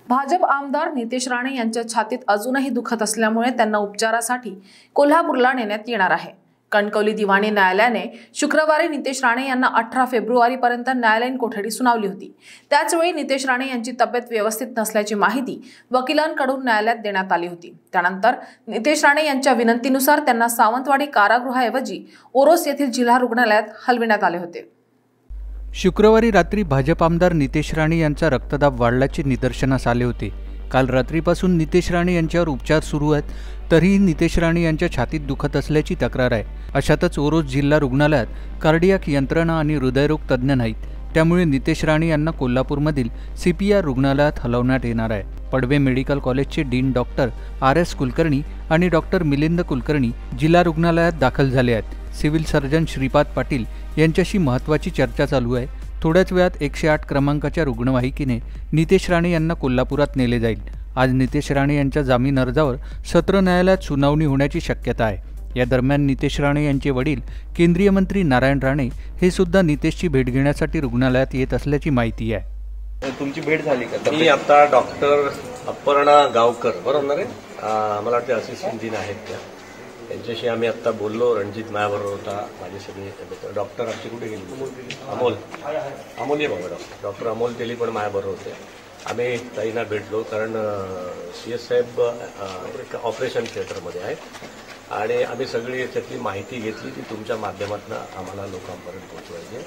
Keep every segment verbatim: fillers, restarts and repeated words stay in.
भाजप आमदार नितेश राणे यांच्या छातीत अजूनही दुखत असल्यामुळे त्यांना उपचारासाठी कोल्हापूरला नेण्यात येणार आहे। कणकवली दिवाणी न्यायालयाने शुक्रवारी नितेश राणे यांना अठरा फेब्रुवारी पर्यंत न्यायालयीन कोठडी सुनावली होती। त्याचवेळी नितेश राणे यांची तब्येत व्यवस्थित नसल्याची माहिती वकिलांकडून न्यायालयात देण्यात आली होती। त्यानंतर नितेश राणे यांच्या विनंतीनुसार त्यांना सावंतवाडी कारागृहाऐवजी ओरोस येथील जिल्हा रुग्णालयात हलविण्यात आले होते। शुक्रवारी रात्री भाजप आमदार नितेश राणे यांचा रक्तदाब वाढल्याचे निदर्शनास आले होते। काल रात्रीपासून नितेश राणे यांच्यावर उपचार सुरू आहेत, तरीही नितेश राणे यांच्या छातीत दुखत असल्याची तक्रार आहे। अशातच ओरोस जिल्हा रुग्णालयात कार्डियाक यंत्रणा आणि हृदयरोग तज्ज्ञ नाहीत, त्यामुळे नितेश राणे यांना कोल्हापूरमधील सीपीआर रुग्णालयात हलवण्यात येणार आहे। पडवे मेडिकल कॉलेजचे dean doctor R S Kulkarni आणि डॉक्टर मिलिंद कुलकर्णी जिल्हा रुग्णालयात दाखल झाले आहेत। सिव्हिल सर्जन श्रीपाद पाटील यांच्याशी महत्त्वाची चर्चा चालू आहे। थोड्याच वेळात एकशे आठ क्रमांकाच्या रुग्णवाहिकेने नितेश राणे यांना कोल्हापुरात नेले जाईल। आज नितेश राणे यांच्या जामीन अर्जावर सत्र न्यायालयात सुनावणी होण्याची शक्यता आहे। या दरम्यान नितेश राणे यांचे वडील केंद्रीय मंत्री नारायण राणे हे सुद्धा नितेशची भेट घेण्यासाठी रुग्णालयात येत असल्याची माहिती आहे। तुमची भेट झाली का? मी आता डॉक्टर अपर्णा गावकर बरोबर आहे, मला वाटते असिस्टंट डीन आहेत त्या, त्यांच्याशी आम्ही आता बोललो। रणजित माझ्याबरोबर होता, माझे सगळे डॉक्टर आमचे कुठे गेले, अमोल अमोल ये बाबा डॉक्टर डॉक्टर अमोल तेली पण माझ्याबरोबर होते। आम्ही ताईंना भेटलो कारण सी एस साहेब ऑपरेशन थिएटरमध्ये आहेत आणि आम्ही सगळी याच्यातली माहिती घेतली ती तुमच्या माध्यमातून आम्हाला लोकांपर्यंत पोहोचवायची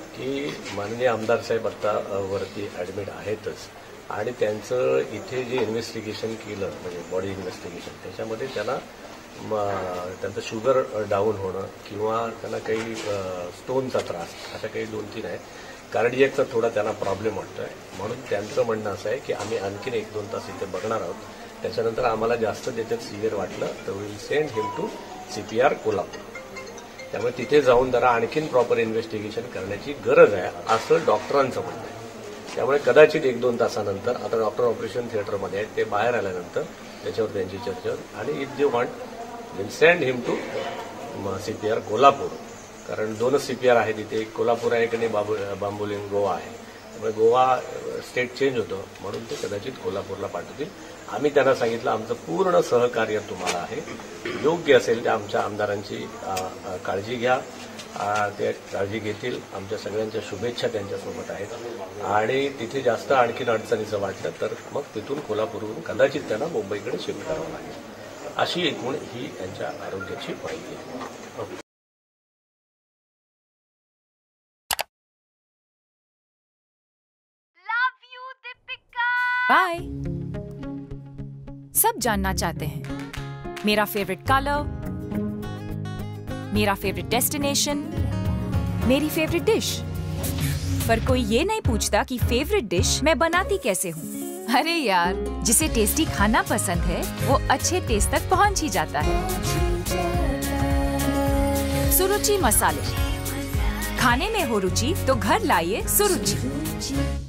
की माननीय आमदार साहेब आता वरती ॲडमिट आहेतच आणि त्यांचं इथे जे इन्व्हेस्टिगेशन केलं म्हणजे बॉडी इन्व्हेस्टिगेशन त्याच्यामध्ये त्यांना त्यांचं शुगर डाऊन होणं किंवा त्यांना काही स्टोनचा त्रास अशा काही दोन तीन आहेत, कार्डियकचा थोडा त्यांना प्रॉब्लेम वाटतो आहे, म्हणून त्यांचं म्हणणं असं आहे की आम्ही आणखीन एक दोन तास इथे बघणार आहोत, त्याच्यानंतर आम्हाला जास्त त्याच्यात सिव्हिअर वाटलं तर will send him to C P R Kolhapur. त्यामुळे तिथे जाऊन जरा आणखीन प्रॉपर इन्व्हेस्टिगेशन करण्याची गरज आहे असं डॉक्टरांचं म्हणणं आहे। त्यामुळे कदाचित एक दोन तासानंतर आता डॉक्टर ऑपरेशन थिएटरमध्ये आहेत, ते बाहेर आल्यानंतर त्याच्यावर त्यांची चर्चा आणि if they want will send him to C P R Kolhapur, कारण दोनच सी पी आर आहेत इथे, एक कोल्हापूर आहे आणि बाबू बांबोलीम गोवा आहे। त्यामुळे गोवा स्टेट चेंज होतं म्हणून ते कदाचित कोल्हापूरला पाठवतील। आम्ही त्यांना सांगितलं आमचं पूर्ण सहकार्य तुम्हाला आहे, योग्य असेल त्या आमच्या आमदारांची काळजी घ्या, ते काळजी घेतील, आमच्या सगळ्यांच्या शुभेच्छा त्यांच्यासोबत आहेत आणि तिथे जास्त आणखीन अडचणीचं वाटलं तर मग तिथून कोल्हापूरहून कदाचित त्यांना मुंबईकडे शिफ्ट करावं लागेल, अशी एकूण ही त्यांच्या आरोग्याची माहिती आहे। बाय। सब जानना चाहते हैं मेरा फेवरेट कलर, मेरा फेवरेट डेस्टिनेशन, मेरी फेवरेट डिश, पर कोई ये नहीं पूछता कि फेवरेट डिश मैं बनाती कैसे हूँ। अरे यार, जिसे टेस्टी खाना पसंद है वो अच्छे टेस्ट तक पहुँच ही जाता है। सुरुचि मसाले, खाने में हो रुचि तो घर लाइए सुरुचि।